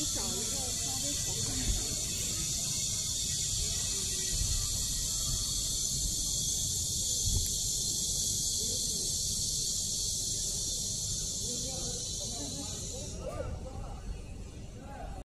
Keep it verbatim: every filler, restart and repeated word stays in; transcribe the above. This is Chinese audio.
找一个稍微小一点的。